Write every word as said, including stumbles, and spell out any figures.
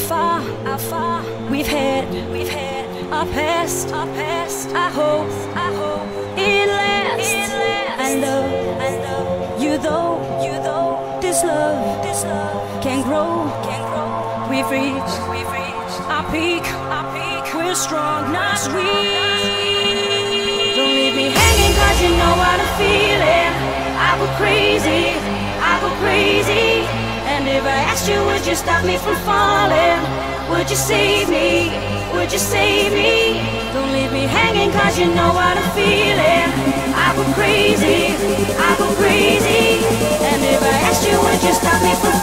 far, how far we've had, we've had our past, our past. I hope, I hope it lasts. It lasts. I love, I love you though, you though. This love, this love can grow, can grow. We've reached, we've reached our peak, our peak. We're strong, not weak. Don't leave me hanging 'cause you know what I'm feeling. I go crazy, I go crazy. And if I asked you, would you stop me from falling? Would you save me? Would you save me? Don't leave me hanging 'cause you know what I'm feeling. I go crazy, I go crazy. And if I asked you, would you stop me from